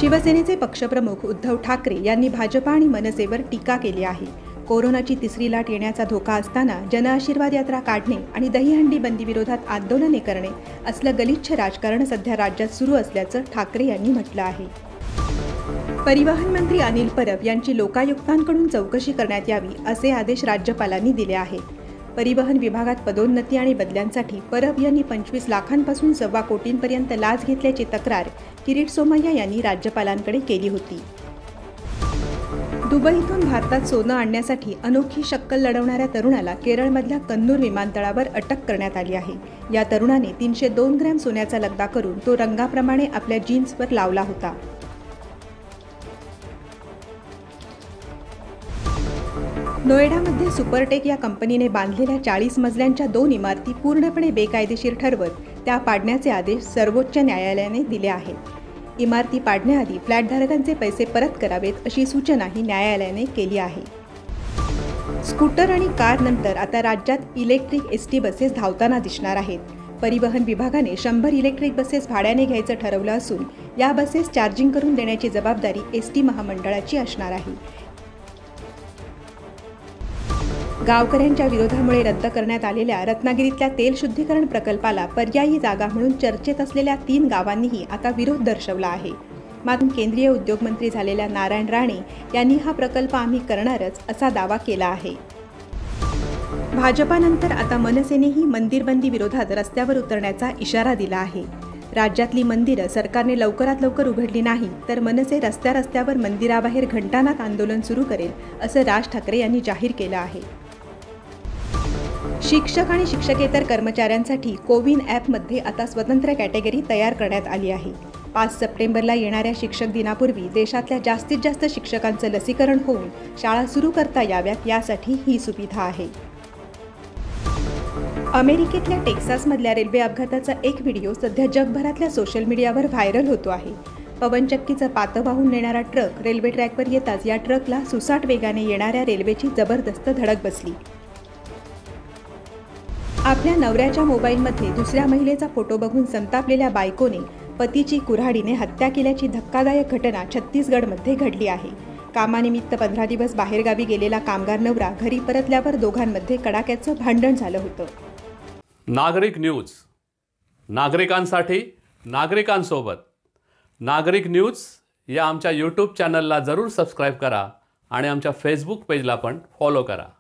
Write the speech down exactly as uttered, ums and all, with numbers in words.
शिवसेनेचे पक्षप्रमुख उद्धव ठाकरे यांनी भाजपा आणि मनसेवर टीका केली आहे। कोरोनाची तिसरी लाट येण्याचा धोका असताना जनआशीर्वाद यात्रा काढणे आणि दहीहंडी बंदी विरोधात आंदोलने करणे असलं गलिच्छ राजकारण सध्या राज्यात सुरू असल्याचं ठाकरे यांनी म्हटलं आहे। परिवहन मंत्री अनिल परब यांची लोकायुक्तांकडून चौकशी करण्यात यावी असे आदेश राज्यपालांनी दिले आहेत। परिवहन विभागात पदोन्नती आणि बदल्यांसाठी परब यांनी पंचवीस लाखांपासून सव्वा कोटींपर्यंत लाच घेतल्याची तक्रार किरीट सोमय्या यांनी राज्यपालांकडे केली होती। दुबईतून भारतात सोनं आणण्यासाठी अनोखी शक्कल लढवणाऱ्या तरुणाला केरळमधल्या कन्नूर विमानतळावर अटक करण्यात आली आहे। या तरुणाने तीनशे दोन ग्रॅम सोन्याचा लगदा करून तो रंगाप्रमाणे आपल्या जीन्सवर लावला होता। नोएडामध्ये सुपरटेक या कंपनीने बांधलेल्या चाळीस मजल्यांच्या दोन इमारती पूर्णपणे बेकायदेशीर ठरवत त्या पाडण्याचे आदेश सर्वोच्च न्यायालयाने दिले आहेत। इमारती पाडण्याआधी फ्लॅटधारकांचे पैसे परत करावेत अशी सूचनाही न्यायालयाने केली आहे। स्कूटर आणि कार नंतर आता राज्यात इलेक्ट्रिक एस टी बसेस धावताना दिसणार आहेत। परिवहन विभागाने शंभर इलेक्ट्रिक बसेस भाड्याने घ्यायचं ठरवलं असून या बसेस चार्जिंग करून देण्याची जबाबदारी एस टी महामंडळाची असणार आहे। गावकऱ्यांच्या विरोधामुळे रद्द करण्यात आलेल्या रत्नागिरीतल्या तेल शुद्धीकरण प्रकल्पाला पर्यायी जागा म्हणून चर्चेत असलेल्या तीन गावांनीही आता विरोध दर्शवला आहे। मात्र केंद्रीय उद्योग मंत्री झालेल्या नारायण राणे यांनी हा प्रकल्प आम्ही करणारच असा दावा केला आहे। भाजपानंतर आता मनसेनेही मंदिरबंदी विरोधात रस्त्यावर उतरण्याचा इशारा दिला आहे। राज्यातली मंदिरं सरकारने लवकरात लवकर उघडली नाही तर मनसे रस्त्या रस्त्यावर मंदिराबाहेर घंटानाद आंदोलन सुरू करेल असं राज ठाकरे यांनी जाहीर केलं आहे। शिक्षक आणि शिक्षकेतर कर्मचाऱ्यांसाठी कोविन ॲपमध्ये आता स्वतंत्र कॅटेगरी तयार करण्यात आली आहे। पाच सप्टेंबरला येणाऱ्या शिक्षक दिनापूर्वी देशातल्या जास्तीत जास्त शिक्षकांचं लसीकरण होऊन शाळा सुरू करता याव्यात यासाठी ही सुविधा आहे। अमेरिकेतल्या टेक्सासमधल्या रेल्वे अपघाताचा एक व्हिडिओ सध्या जगभरातल्या सोशल मीडियावर व्हायरल होतो आहे। पवनचक्कीचं पातं वाहून नेणारा ट्रक रेल्वे ट्रॅकवर येताच या ट्रकला सुसाट वेगाने येणाऱ्या रेल्वेची जबरदस्त धडक बसली। आपल्या नवऱ्याच्या मोबाईलमध्ये दुसऱ्या महिलेचा फोटो बघून संतापलेल्या बायकोने पतीची कुऱ्हाडीने हत्या केल्याची धक्कादायक घटना छत्तीसगडमध्ये घडली आहे। कामानिमित्त पंधरा दिवस बाहेरगावी गेलेला कामगार नवरा घरी परतल्यावर दोघांमध्ये कडाक्याचं भांडण झालं होतं। नागरिक न्यूज, नागरिकांसाठी नागरिकांसोबत। नागरिक न्यूज या आमच्या यूट्यूब चॅनलला जरूर सबस्क्राईब करा आणि आमच्या फेसबुक पेजला पण फॉलो करा।